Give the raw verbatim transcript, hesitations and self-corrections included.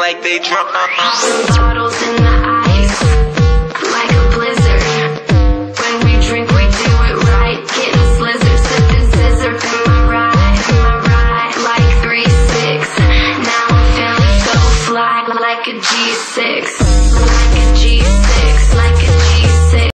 like they drunk. Bottles in the ice, like a blizzard. When we drink, we do it right. Getting slizzard, sipping scissor. In my ride, in my ride, like three six. Now I'm feeling so fly, like a G six, like a G six, like a